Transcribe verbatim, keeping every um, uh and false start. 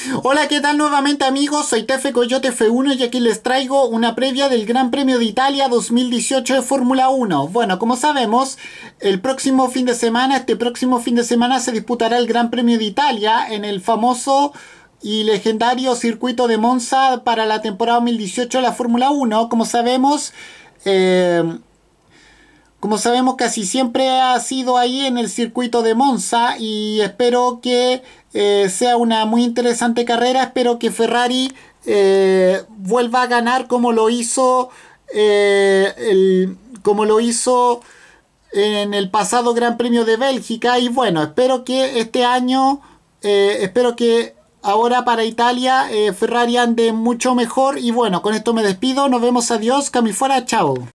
Hola, ¿qué tal nuevamente amigos? Soy Tefe Coyote F uno y aquí les traigo una previa del Gran Premio de Italia dos mil dieciocho de Fórmula uno. Bueno, como sabemos, el próximo fin de semana, este próximo fin de semana se disputará el Gran Premio de Italia en el famoso y legendario circuito de Monza para la temporada dos mil dieciocho de la Fórmula uno. Como sabemos, eh, como sabemos, casi siempre ha sido ahí en el circuito de Monza y espero que eh, sea una muy interesante carrera. Espero que Ferrari eh, vuelva a ganar como lo hizo, eh, el- como lo hizo en el pasado Gran Premio de Bélgica. Y bueno, espero que este año, eh, espero que ahora para Italia eh, Ferrari ande mucho mejor. Y bueno, con esto me despido. Nos vemos, adiós, Cami fuera, chao.